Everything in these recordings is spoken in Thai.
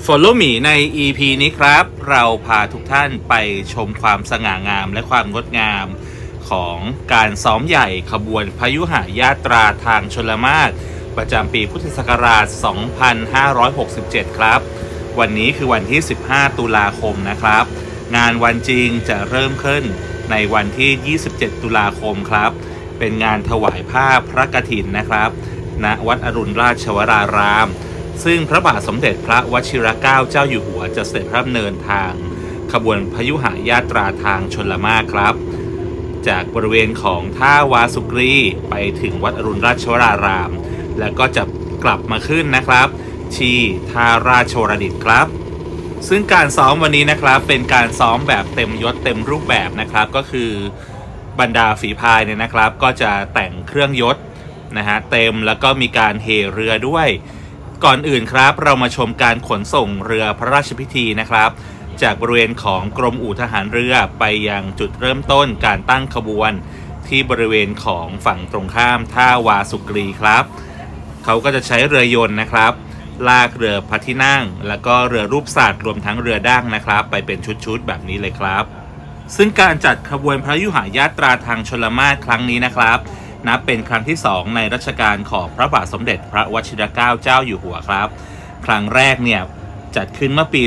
Follow me ใน EP นี้ครับเราพาทุกท่านไปชมความสง่างามและความงดงามของการซ้อมใหญ่ขบวนพยุหญาตราทางชลมารประจำปีพุทธศักราช 2567 ครับวันนี้คือวันที่ 15 ตุลาคมนะครับงานวันจริงจะเริ่มขึ้นในวันที่ 27 ตุลาคมครับเป็นงานถวายผ้าพระกฐินนะครับณวัดอรุณราชวรารามซึ่งพระบาทสมเด็จพระวชิรเกล้าเจ้าอยู่หัวจะเสด็จพระดำเนินทางขบวนพยุหญาตราทางชลมารครับจากบริเวณของท่าวาสุกรีไปถึงวัดอรุณราชวรารามแล้วก็จะกลับมาขึ้นนะครับที่ท่าราชวรดิตครับซึ่งการซ้อมวันนี้นะครับเป็นการซ้อมแบบเต็มยศเต็มรูปแบบนะครับก็คือบรรดาฝีพายเนี่ยนะครับก็จะแต่งเครื่องยศนะฮะเต็มแล้วก็มีการเฮเรือด้วยก่อนอื่นครับเรามาชมการขนส่งเรือพระราชพิธีนะครับจากบริเวณของกรมอู่ทหารเรือไปยังจุดเริ่มต้นการตั้งขบวนที่บริเวณของฝั่งตรงข้ามท่าวาสุกรีครับเขาก็จะใช้เรือยนต์นะครับลากเรือพระที่นั่งแล้วก็เรือรูปสัตว์รวมทั้งเรือดั้งนะครับไปเป็นชุดๆแบบนี้เลยครับซึ่งการจัดขบวนพระยุหญาตราทางชลมารครั้งนี้นะครับนับเป็นครั้งที่2ในรัชกาลของพระบาทสมเด็จพระวชิรเกล้าเจ้าอยู่หัวครับครั้งแรกเนี่ยจัดขึ้นเมื่อปี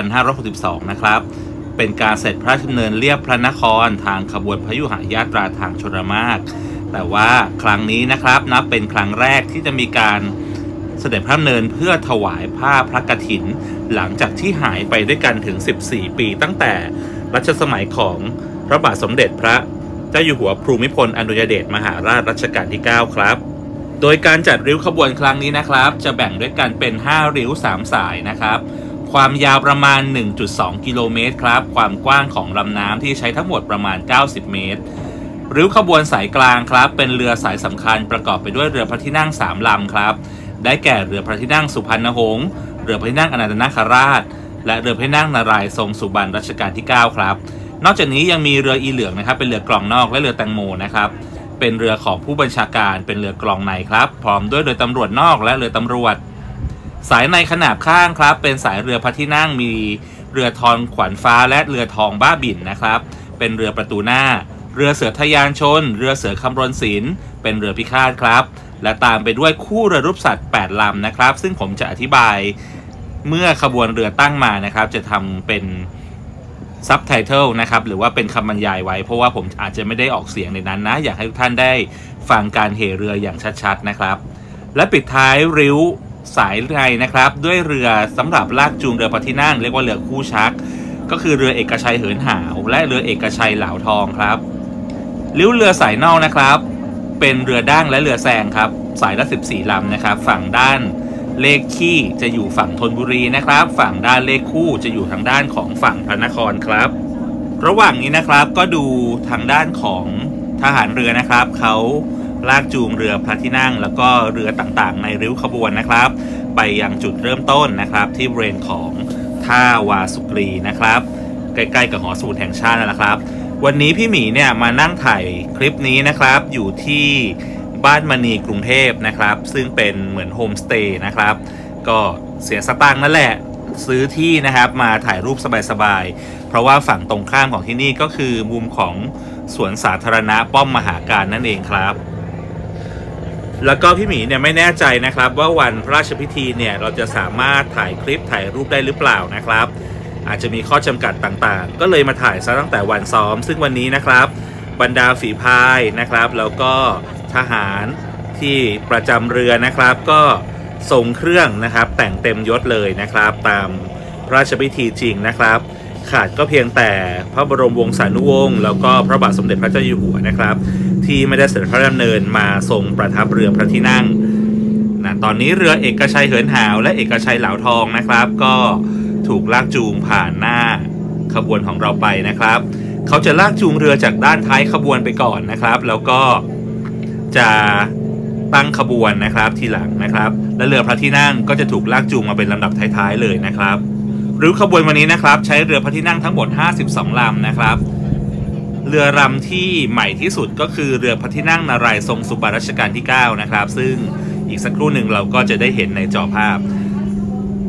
2562 นะครับเป็นการเสด็จพระราชดำเนินเลียบพระนครทางขบวนพยุหญาตราทางชลมารแต่ว่าครั้งนี้นะครับนับเป็นครั้งแรกที่จะมีการเสด็จพระดำเนินเพื่อถวายผ้าพระกฐินหลังจากที่หายไปด้วยกันถึง14 ปีตั้งแต่รัชสมัยของพระบาทสมเด็จพระเจ้าอยู่หัวภูมิพลอดุลยเดชมหาราชรัชกาลที่ 9 ครับโดยการจัดริ้วขบวนครั้งนี้นะครับจะแบ่งด้วยกันเป็น5ริ้ว3สายนะครับความยาวประมาณ 1.2 กิโลเมตรครับความกว้างของลำน้ำที่ใช้ทั้งหมดประมาณ90เมตรริ้วขบวนสายกลางครับเป็นเรือสายสำคัญประกอบไปด้วยเรือพระที่นั่ง3ลำครับได้แก่เรือพระที่นั่งสุพรรณหงษ์เรือพระที่นั่งอนันตนาคราชและเรือพระที่นั่งนารายณ์ทรงสุบรรณรัชกาลที่ 9 ครับนอกจากนี้ยังมีเรืออีเหลืองนะครับเป็นเรือกลองนอกและเรือแตงโมนะครับเป็นเรือของผู้บัญชาการเป็นเรือกลองในครับพร้อมด้วยเรือตำรวจนอกและเรือตำรวจสายในขนาบข้างครับเป็นสายเรือพระที่นั่งมีเรือทองขวัญฟ้าและเรือทองบ้าบิ่นนะครับเป็นเรือประตูหน้าเรือเสือทะยานชนเรือเสือคำรณศิลป์เป็นเรือพิฆาตครับและตามไปด้วยคู่เรือรูปสัตว์8ลำนะครับซึ่งผมจะอธิบายเมื่อขบวนเรือตั้งมานะครับจะทำเป็นซับไตเติลนะครับหรือว่าเป็นคำบรรยายไว้เพราะว่าผมอาจจะไม่ได้ออกเสียงในนั้นนะอยากให้ทุกท่านได้ฟังการเฮเรืออย่างชัดๆนะครับและปิดท้ายริ้วสายในนะครับด้วยเรือสำหรับลากจูงเรือพระที่นั่งเรียกว่าเรือคู่ชักก็คือเรือเอกชัยเหินหาวและเรือเอกชัยเหลาทองครับริ้วเรือสายนอกนะครับเป็นเรือดั้งและเรือแซงครับสายละ14ลำนะครับฝั่งด้านเลขขี้จะอยู่ฝั่งธนบุรีนะครับฝั่งด้านเลขคู่จะอยู่ทางด้านของฝั่งพระนครครับระหว่างนี้นะครับก็ดูทางด้านของทหารเรือนะครับเขาลากจูงเรือพระที่นั่งแล้วก็เรือต่างๆในริ้วขบวนนะครับไปยังจุดเริ่มต้นนะครับที่บริเวณของท่าวาสุกรีนะครับใกล้ๆกับหอสมุดแห่งชาตินะครับวันนี้พี่หมีเนี่ยมานั่งถ่ายคลิปนี้นะครับอยู่ที่บ้านมณีกรุงเทพนะครับซึ่งเป็นเหมือนโฮมสเตย์นะครับก็เสียสตางค์นั่นแหละซื้อที่นะครับมาถ่ายรูปสบายๆเพราะว่าฝั่งตรงข้ามของที่นี่ก็คือมุมของสวนสาธารณะป้อมมหาการนั่นเองครับแล้วก็พี่หมีเนี่ยไม่แน่ใจนะครับว่าวันพระราชพิธีเนี่ยเราจะสามารถถ่ายคลิปถ่ายรูปได้หรือเปล่านะครับอาจจะมีข้อจำกัดต่างๆก็เลยมาถ่ายซะตั้งแต่วันซ้อมซึ่งวันนี้นะครับบรรดาฝีพายนะครับแล้วก็ทหารที่ประจำเรือนะครับก็ทรงเครื่องนะครับแต่งเต็มยศเลยนะครับตามพระราชพิธีจริงนะครับขาดก็เพียงแต่พระบรมวงศานุวงศ์แล้วก็พระบาทสมเด็จพระเจ้าอยู่หัวนะครับที่ไม่ได้เสด็จพระดำเนินมาทรงประทับเรือพระที่นั่งนะตอนนี้เรือเอกชัยเหินหาวและเอกชัยเหลาทองนะครับก็ถูกลากจูงผ่านหน้าขบวนของเราไปนะครับเขาจะลากจูงเรือจากด้านท้ายขบวนไปก่อนนะครับแล้วก็จะตั้งขบวนนะครับทีหลังนะครับและเรือพระที่นั่งก็จะถูกลากจูงมาเป็นลำดับท้ายๆเลยนะครับริ้วขบวนวันนี้นะครับใช้เรือพระที่นั่งทั้งหมด52ลำนะครับเรือลำที่ใหม่ที่สุดก็คือเรือพระที่นั่งนารายณ์ทรงสุบรรณรัชกาลที่ 9นะครับซึ่งอีกสักครู่หนึ่งเราก็จะได้เห็นในจอภาพ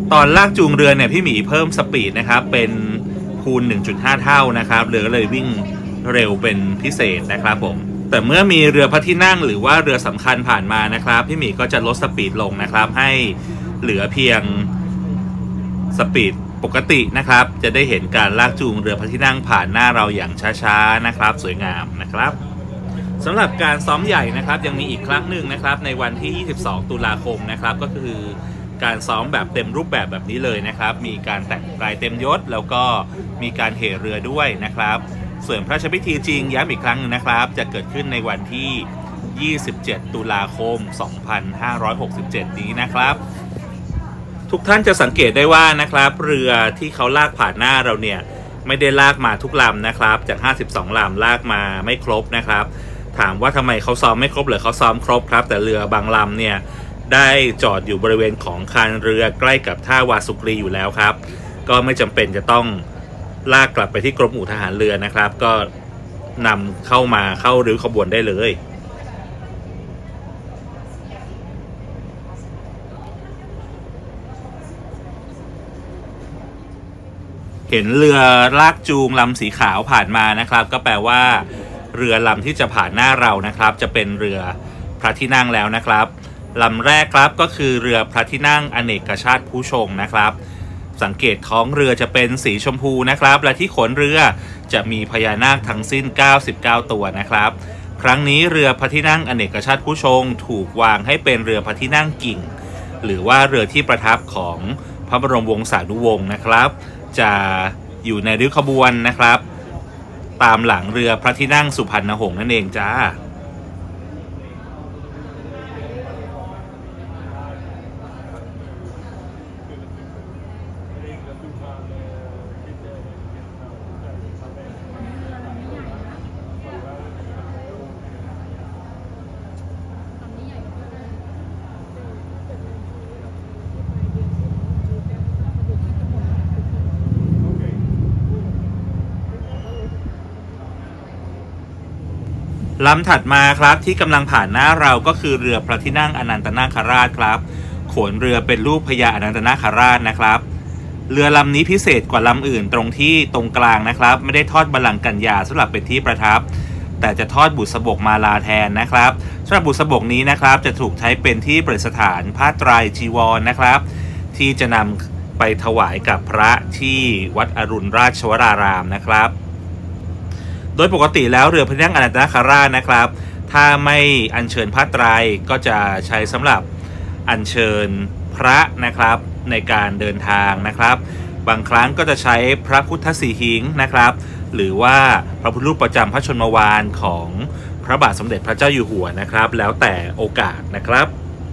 ตอนลากจูงเรือเนี่ยพี่หมีเพิ่มสปีดนะครับเป็นคูณ 1.5 เท่านะครับเรือก็เลยวิ่งเร็วเป็นพิเศษนะครับผมแต่เมื่อมีเรือพระที่นั่งหรือว่าเรือสำคัญผ่านมานะครับพี่หมีก็จะลดสปีดลงนะครับให้เหลือเพียงสปีดปกตินะครับจะได้เห็นการลากจูงเรือพระที่นั่งผ่านหน้าเราอย่างช้าๆนะครับสวยงามนะครับสำหรับการซ้อมใหญ่นะครับยังมีอีกครั้งหนึ่งนะครับในวันที่ 22 ตุลาคมนะครับก็คือการซ้อมแบบเต็มรูปแบบนี้เลยนะครับมีการแต่งกายเต็มยศแล้วก็มีการเหเรือด้วยนะครับส่วนพระราชพิธีจริงย้ำอีกครั้งนึงนะครับจะเกิดขึ้นในวันที่ 27 ตุลาคม 2567 นี้นะครับทุกท่านจะสังเกตได้ว่านะครับเรือที่เขาลากผ่านหน้าเราเนี่ยไม่ได้ลากมาทุกลำนะครับจาก52ลำลากมาไม่ครบนะครับถามว่าทำไมเขาซ้อมไม่ครบหรือเขาซ้อมครบครับแต่เรือบางลำเนี่ยได้จอดอยู่บริเวณของคานเรือใกล้กับท่าวาสุกรีอยู่แล้วครับก็ไม่จำเป็นจะต้องลากกลับไปที่กรมอู่ทหารเรือนะครับก็นำเข้ามาเข้าริ้วขบวนได้เลยเห็นเรือลากจูงลำสีขาวผ่านมานะครับก็แปลว่าเรือลำที่จะผ่านหน้าเรานะครับจะเป็นเรือพระที่นั่งแล้วนะครับลำแรกครับก็คือเรือพระที่นั่งอเนกชาติผู้ชงนะครับสังเกตท้องเรือจะเป็นสีชมพูนะครับและที่ขนเรือจะมีพญานาคทั้งสิ้น99ตัวนะครับครั้งนี้เรือพระที่นั่งอเนกชาติผู้ชงถูกวางให้เป็นเรือพระที่นั่งกิ่งหรือว่าเรือที่ประทับของพระบรมวงศานุวงศ์นะครับจะอยู่ในริ้วขบวนนะครับตามหลังเรือพระที่นั่งสุพรรณหงษ์นั่นเองจ้าลำถัดมาครับที่กำลังผ่านหน้าเราก็คือเรือพระที่นั่งอนันตนาคราชครับโขนเรือเป็นรูปพญาอนันตนาคราชนะครับเรือลำนี้พิเศษกว่าลำอื่นตรงที่ตรงกลางนะครับไม่ได้ทอดบัลลังก์กัญญาสำหรับเป็นที่ประทับแต่จะทอดบุษบกมาลาแทนนะครับสำหรับบุษบกนี้นะครับจะถูกใช้เป็นที่ประดิษฐานผ้าไตรจีวรนะครับที่จะนำไปถวายกับพระที่วัดอรุณราชวรารามนะครับโดยปกติแล้วเรือพระที่นั่งอนันตนาคราชนะครับถ้าไม่อัญเชิญผ้าไตรก็จะใช้สำหรับอัญเชิญพระนะครับในการเดินทางนะครับบางครั้งก็จะใช้พระพุทธสีหิงนะครับหรือว่าพระพุทธรูปประจำพระชนมวาลของพระบาทสมเด็จพระเจ้าอยู่หัวนะครับแล้วแต่โอกาสนะครับ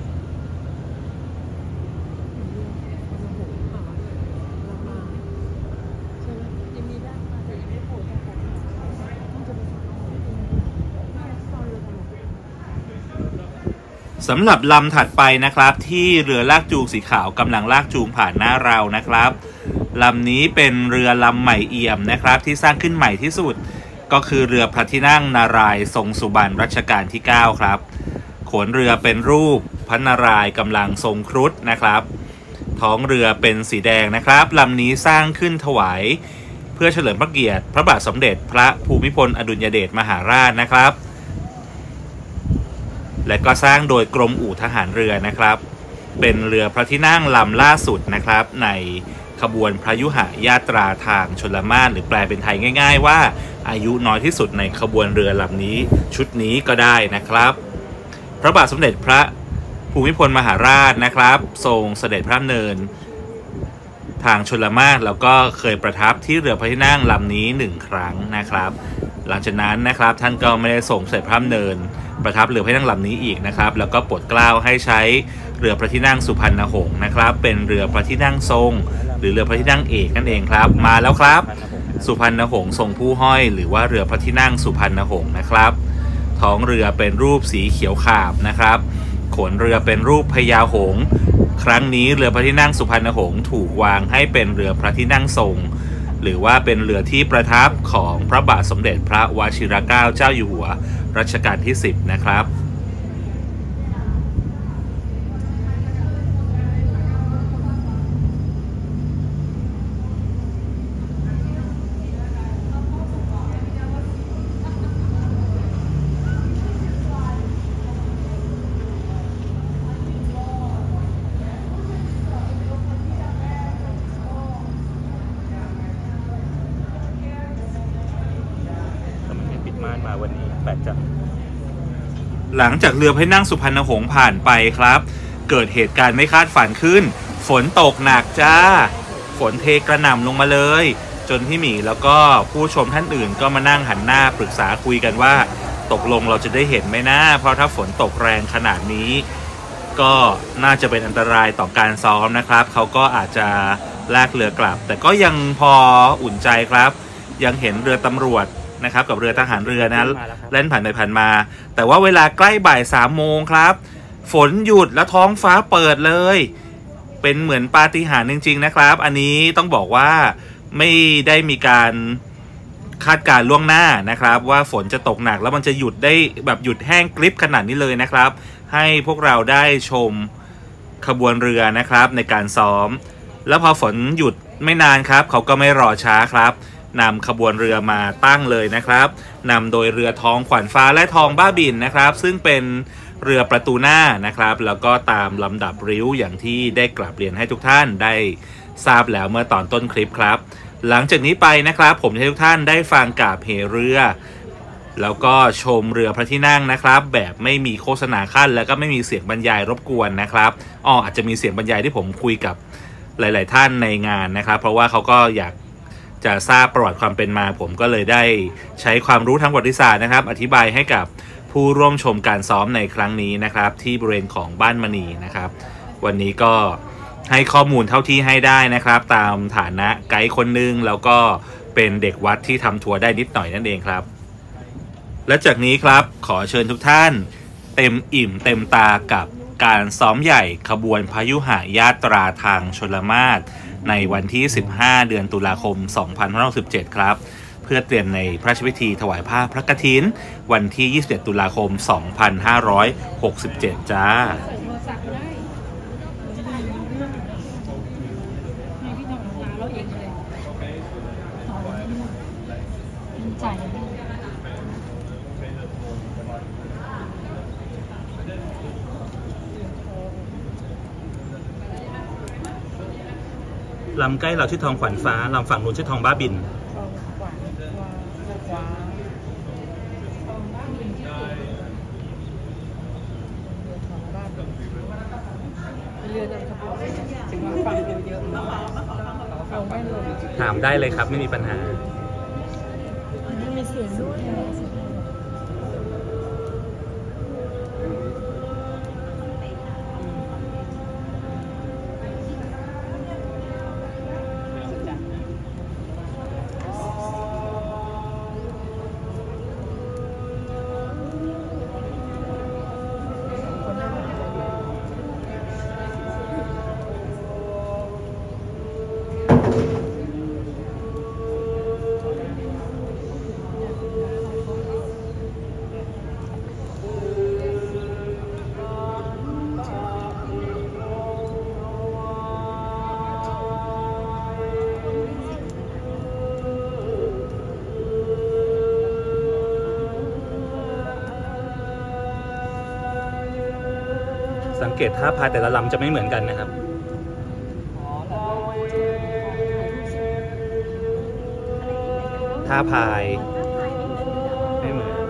สำหรับลำถัดไปนะครับที่เรือลากจูงสีขาวกำลังลากจูงผ่านหน้าเรานะครับลำนี้เป็นเรือลำใหม่เอี่ยมนะครับที่สร้างขึ้นใหม่ที่สุดก็คือเรือพระที่นั่งนารายณ์ทรงสุบรรณรัชกาลที่9ครับโขนเรือเป็นรูปพระนารายณ์กำลังทรงครุฑนะครับท้องเรือเป็นสีแดงนะครับลำนี้สร้างขึ้นถวายเพื่อเฉลิมพระเกียรติพระบาทสมเด็จพระภูมิพลอดุลยเดชมหาราชนะครับและก็สร้างโดยกรมอู่ทหารเรือนะครับเป็นเรือพระที่นั่งลำล่าสุดนะครับในขบวนพระยุหญาตราทางชลมารหรือแปลเป็นไทยง่ายๆว่าอายุน้อยที่สุดในขบวนเรือลำนี้ชุดนี้ก็ได้นะครับพระบาทสมเด็จพระภูมิพลมหาราชนะครับทรงเสด็จพระดำเนินทางชลมารแล้วก็เคยประทับที่เรือพระที่นั่งลำนี้1ครั้งนะครับหลังจากนั้นนะครับท่านก็ไม่ได้ส่งเสด็จพระดำเนินประทับเรือพระที่นั่งลำนี้อีกนะครับแล้วก็โปรดเกล้าให้ใช้เรือพระที่นั่งสุพรรณหงษ์นะครับเป็นเรือพระที่นั่งทรงหรือเรือพระที่นั่งเอกนั่นเองครับมาแล้วครับสุพรรณหงษ์ทรงผู้ห้อยหรือว่าเรือพระที่นั่งสุพรรณหงษ์นะครับท้องเรือเป็นรูปสีเขียวขาวนะครับโขนเรือเป็นรูปพญาหงส์ครั้งนี้เรือพระที่นั่งสุพรรณหงษ์ถูกวางให้เป็นเรือพระที่นั่งทรงหรือว่าเป็นเรือที่ประทับของพระบาทสมเด็จพระวชิรเกล้าเจ้าอยู่หัวรัชกาลที่10นะครับหลังจากเรือพระที่นั่งสุพรรณหงส์ผ่านไปครับเกิดเหตุการณ์ไม่คาดฝันขึ้นฝนตกหนักจ้าฝนเทกระหน่ำลงมาเลยจนพี่หมีแล้วก็ผู้ชมท่านอื่นก็มานั่งหันหน้าปรึกษาคุยกันว่าตกลงเราจะได้เห็นไหมนะเพราะถ้าฝนตกแรงขนาดนี้ก็น่าจะเป็นอันตรายต่อการซ้อมนะครับเขาก็อาจจะลากเรือกลับแต่ก็ยังพออุ่นใจครับยังเห็นเรือตำรวจนะครับกับเรือทหารเรือนะเล่นผ่านไปผ่านมาแต่ว่าเวลาใกล้บ่าย3 โมงครับฝนหยุดแล้วท้องฟ้าเปิดเลยเป็นเหมือนปาฏิหาริย์จริงๆนะครับอันนี้ต้องบอกว่าไม่ได้มีการคาดการล่วงหน้านะครับว่าฝนจะตกหนักแล้วมันจะหยุดได้แบบหยุดแห้งกริบขนาดนี้เลยนะครับให้พวกเราได้ชมขบวนเรือนะครับในการซ้อมแล้วพอฝนหยุดไม่นานครับเขาก็ไม่รอช้าครับนำขบวนเรือมาตั้งเลยนะครับนำโดยเรือทองขวัญฟ้าและทองบ้าบินนะครับซึ่งเป็นเรือประตูหน้านะครับแล้วก็ตามลำดับริ้วอย่างที่ได้กราบเรียนให้ทุกท่านได้ทราบแล้วเมื่อตอนต้นคลิปครับหลังจากนี้ไปนะครับผมจะให้ทุกท่านได้ฟังกาบเหเรือแล้วก็ชมเรือพระที่นั่งนะครับแบบไม่มีโฆษณาขั้นแล้วก็ไม่มีเสียงบรรยายรบกวนนะครับอาจจะมีเสียงบรรยายที่ผมคุยกับหลายๆท่านในงานนะครับเพราะว่าเขาก็อยากจะทราบประวัติความเป็นมาผมก็เลยได้ใช้ความรู้ทางประวัติศาสตร์นะครับอธิบายให้กับผู้ร่วมชมการซ้อมในครั้งนี้นะครับที่บริเวณของบ้านมณีนะครับวันนี้ก็ให้ข้อมูลเท่าที่ให้ได้นะครับตามฐานะไกด์คนนึงแล้วก็เป็นเด็กวัดที่ทำทัวร์ได้นิดหน่อยนั่นเองครับและจากนี้ครับขอเชิญทุกท่านเต็มอิ่มเต็มตากับการซ้อมใหญ่ขบวนพยุหยาตราทางชลมาศในวันที่15 เดือนตุลาคม 2567 ครับเพื่อเตรียมในพระราชพิธีถวายผ้าพระกฐินวันที่ 21 ตุลาคม 2567 จ้าลำใกล้เราชื่อทองขวัญฟ้าลำฝั่งนู้นชื่อทองบ้าบินถามได้เลยครับไม่มีปัญหามีเสียงด้วยสังเกตท่าพายแต่ละลำจะไม่เหมือนกันนะครับท่าพายไม่เหมือน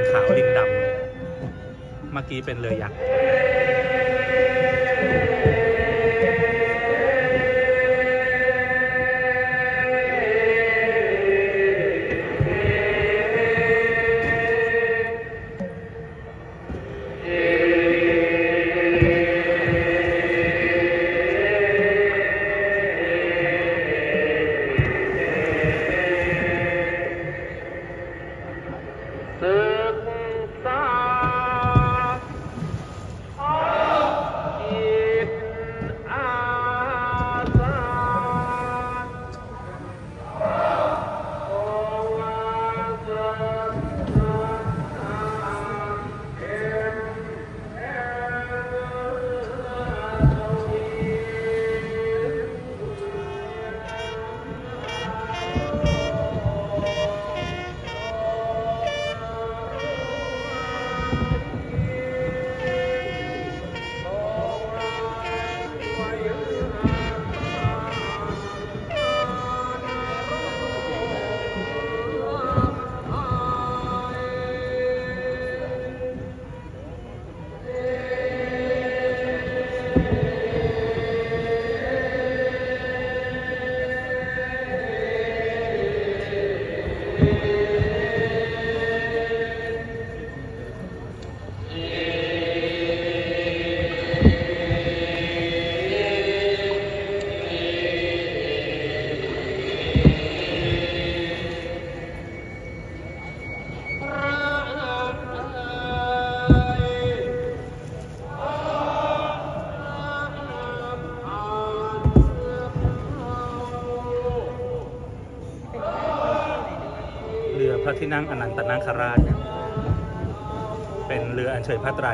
ขาวลิงดำเมื่อกี้เป็นเรือยักษ์พระที่นั่งอนันตนาคราชเป็นเรืออัญเชิญพระไตร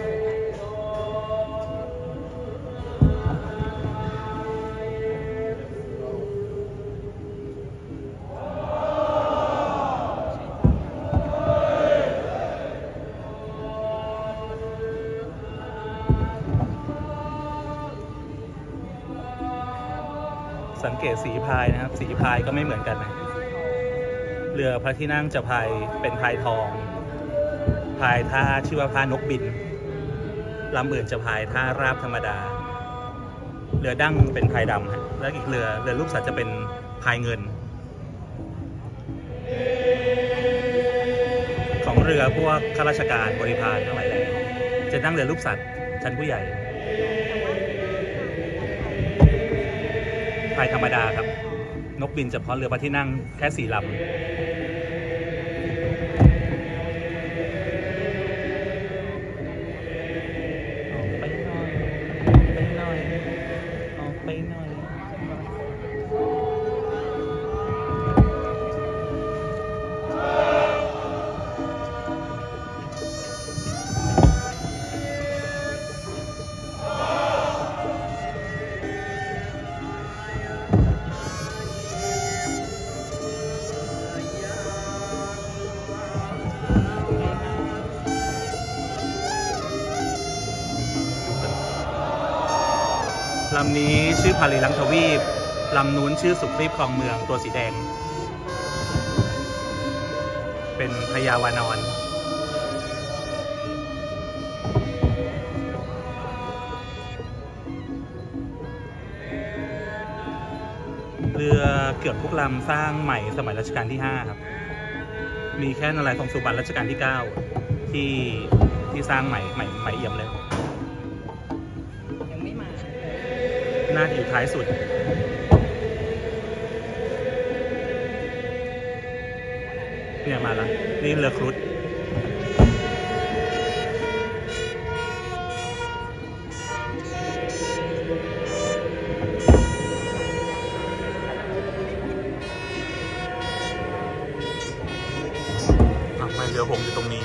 สังเกตสีพายนะครับสีพายก็ไม่เหมือนกันนะเรือพระที่นั่งจะพายเป็นพายทองพายท่าชื่อว่าพานกบินลำอื่นจะพายท่าราบธรรมดาเรือดั้งเป็นพายดำฮะแล้วอีกเรือลูกสัตว์จะเป็นพายเงินของเรือพวกข้าราชการบริพารทั้งหลายแหล่จะนั่งเรือลูกสัตว์ชั้นผู้ใหญ่พายธรรมดาครับนกบินเฉพาะเรือพระที่นั่งแค่4 ลำลำนี้ชื่อพาลีลังทวีปลำนู้นชื่อสุครีพคลองเมืองตัวสีแดงเป็นพญาวานอนเรือเกือบทุกลำสร้างใหม่สมัยรัชกาลที่5ครับมีแค่นารายณ์ทองสุบรรณรัชกาลที่9ที่สร้างใหม่เอี่ยมเลยน่าจะอยู่ท้ายสุดเนี่ยมาแล้วนี่เรือครุฑไม่เรือหงอยู่ตรงนี้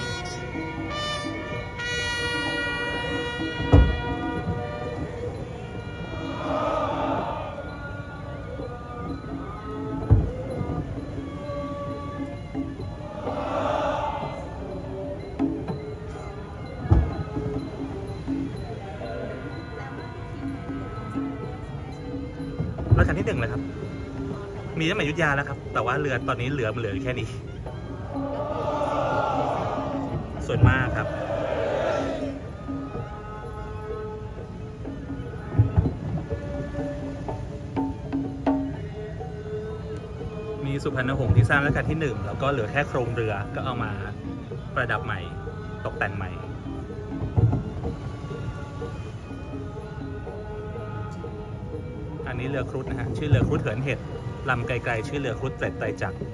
รัชกาลที่1เลยครับมีตั้งแต่อยุธยาแล้วครับแต่ว่าเรือตอนนี้เหลือแค่นี้ส่วนมากครับมีสุพรรณหงส์ที่สร้างรัชกาลที่1แล้วก็เหลือแค่โครงเรือก็เอามาประดับใหม่ตกแต่งใหม่อันนี้เรือครุฑนะฮะชื่อเรือครุฑเหินเห็ดลำไกลๆชื่อเรือครุฑเตร็ดไตรจักร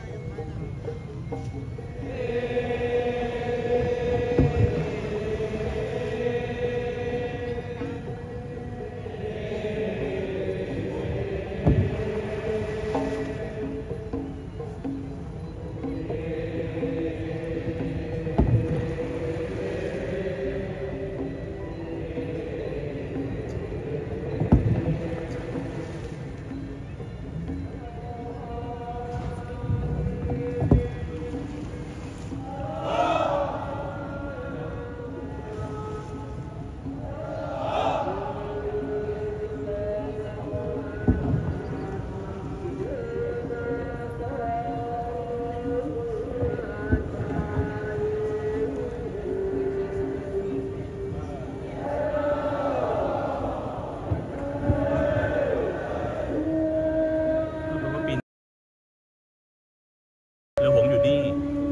เรือหงส์อยู่นี่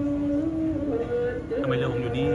ทำไมเรือหงส์อยู่นี่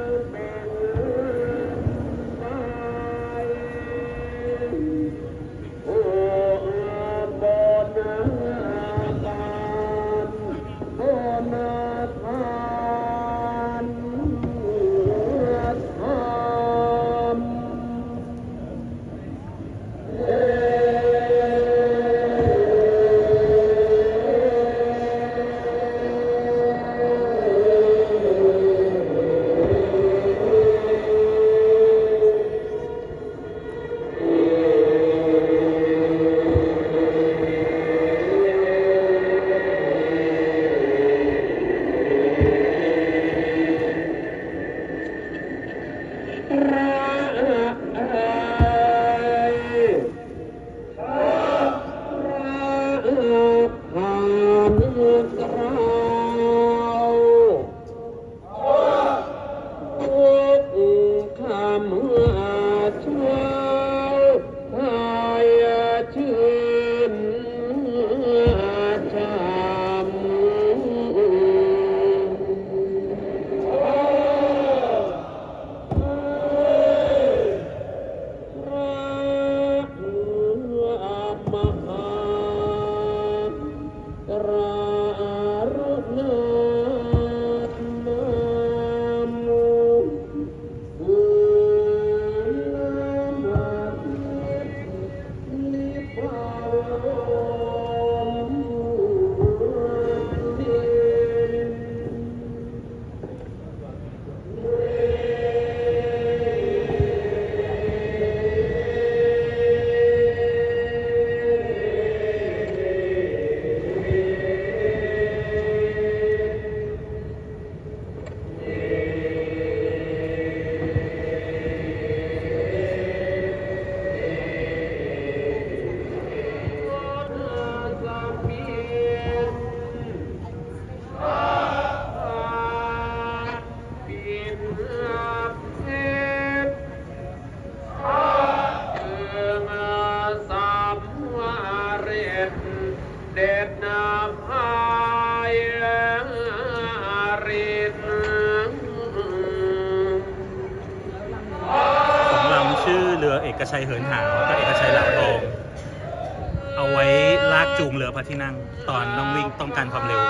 เอกชัยเหินหาวกับเอกชัยเหลาทองเอาไว้ลากจูงเรือพระที่นั่งตอนต้องวิ่งต้องการความเร็ว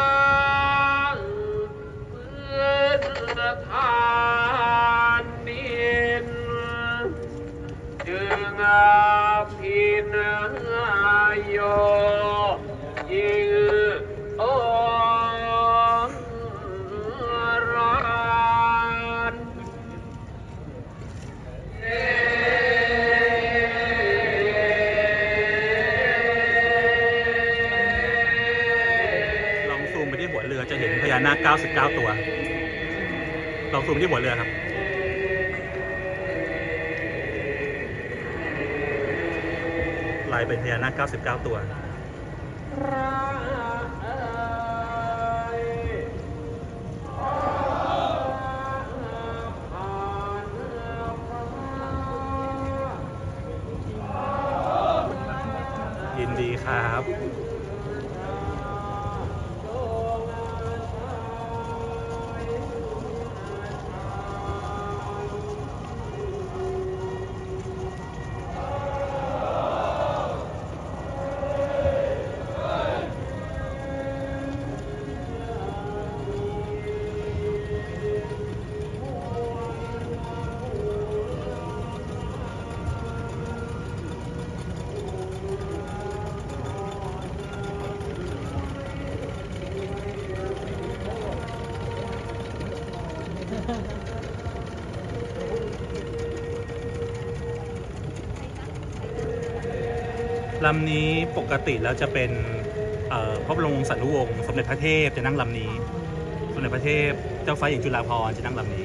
พินโยยิงโอรันลองซูมไปที่หัวเรือจะเห็นพญานาค99ตัวลองซูมที่หัวเรือครับลายเป็นพญานาค99ตัวดีครับลำนี้ปกติแล้วจะเป็นพระบรมวงศานุวงศ์สมเด็จพระเทพจะนั่งลำนี้สมเด็จพระเทพเจ้าฟ้าหญิงจุฬาภรณ์จะนั่งลำนี้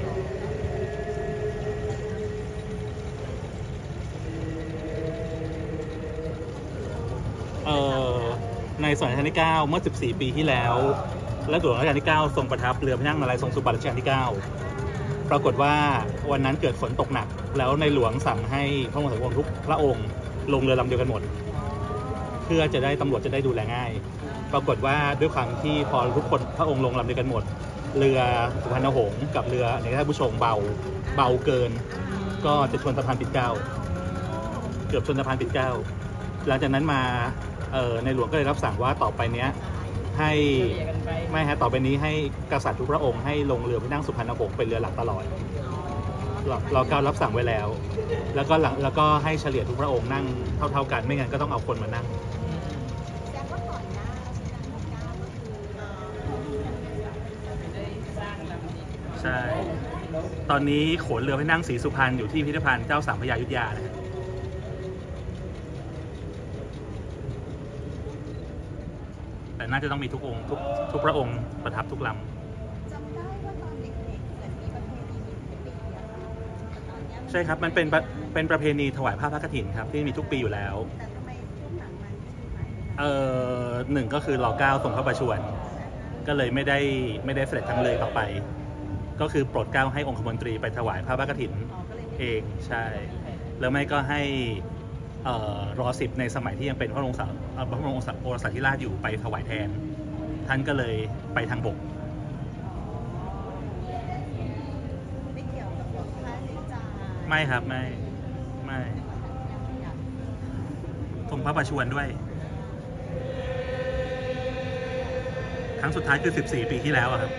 ในสมัยรัชกาลที่ 9 เมื่อ 14 ปีที่แล้วและหลวงรัชกาลที่ 9 ทรงประทับเรือพระที่นั่งนารายณ์ทรงสุบรรณรัชกาลที่ 9 ปรากฏว่าวันนั้นเกิดฝนตกหนักแล้วในหลวงสั่งให้พระบรมวงศานุวงศ์ทุกพระองค์ลงเรือลำเดียวกันหมดเพื่อจะได้ตำรวจจะได้ดูแลง่ายปรากฏว่าด้วยความที่พอทุกคนพระองค์ลงลำเดียวกันหมดเรือสุพรรณหงษ์กับเรือในท่านผู้ชมเบาเกินก็จะชนสะพานปิ่นเกล้าเกือบชนสะพานปิ่นเกล้าหลังจากนั้นมาในหลวงก็เลยรับสั่งว่าต่อไปเนี้ยให้ไม่ฮะต่อไปนี้ให้กษัตริย์ทุกพระองค์ให้ลงเรือพระที่นั่งสุพรรณหงษ์เป็นเรือหลักตลอดเราก็รับสั่งไว้แล้วแล้วก็ให้เฉลี่ยทุกพระองค์นั่งเท่ากันไม่งั้นก็ต้องเอาคนมานั่งใช่ตอนนี้โขนเรือพระที่นั่งศรีสุพรรณอยู่ที่พิพิธภัณฑ์เจ้าสามพระยาอยุธยานะครับแต่น่าจะต้องมีทุกองค์ทุกพระองค์ประทับทุกลำใช่ครับมันเป็นประเพณีถวายผ้าพระกฐินครับที่มีทุกปีอยู่แล้วหนึ่งก็คือร.9 ทรงพระประชวรก็เลยไม่ได้เสด็จทางเลยต่อไปก็คือโปรดเกล้าให้องคมนตรีไปถวายผ้าพระกฐินเองใช่แล้วไม่ก็ให้ร.10 ในสมัยที่ยังเป็นพระบรมโอรสาธิราชอยู่ไปถวายแทนท่านก็เลยไปทางบกไม่ครับไม่ทรงพระประชวรด้วยครั้งสุดท้ายคือ14 ปีที่แล้วครับ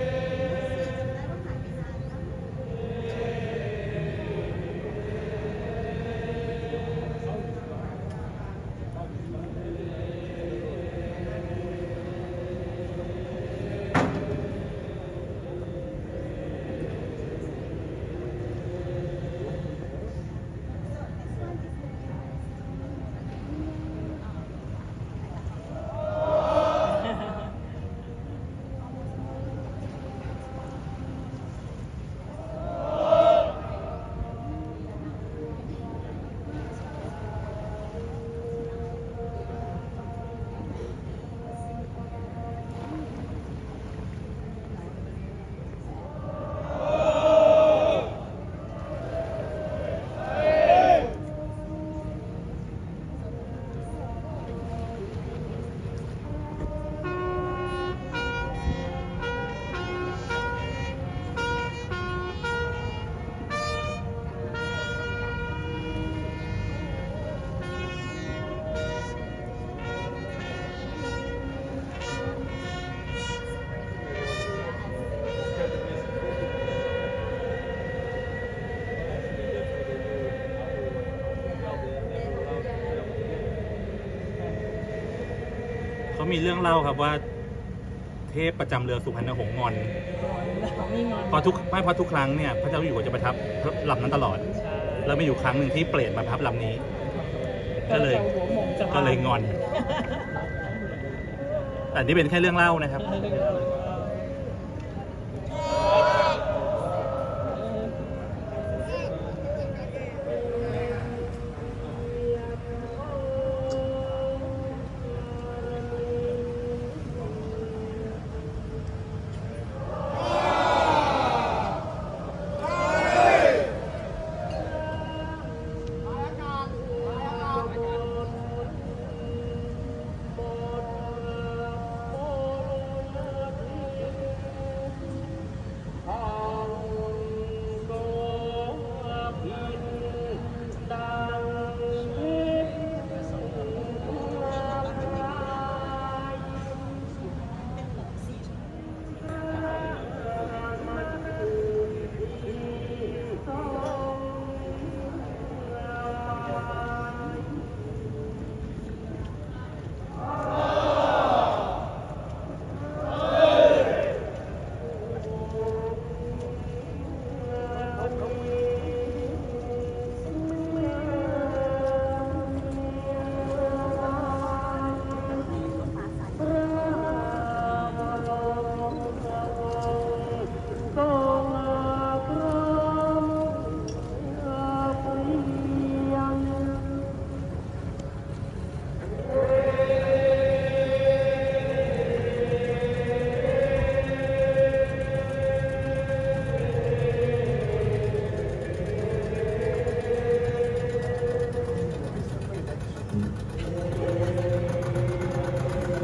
เขามีเรื่องเล่าครับว่าเทพประจำเรือสุพรรณหงษ์งอนเพราะทุกครั้งเนี่ยพระเจ้าอยู่หัวจะประทับลำนั้นตลอดแล้วมีอยู่ครั้งหนึ่งที่เปลี่ยนมาประทับลำนี้ก็เลยงอนแต่นี่เป็นแค่เรื่องเล่านะครับ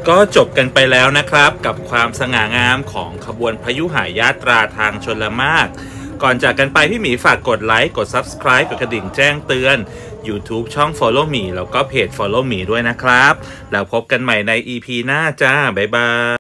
ก็จบกันไปแล้วนะครับกับความสง่างามของขบวนพยุหายาตราทางชลมารก่อนจากกันไปพี่หมีฝากกดไลค์กด Subscribe กดกระดิ่งแจ้งเตือน YouTube ช่อง Follow Me แล้วก็เพจ Follow Me ด้วยนะครับแล้วพบกันใหม่ใน EP หน้าจ้าบ๊ายบาย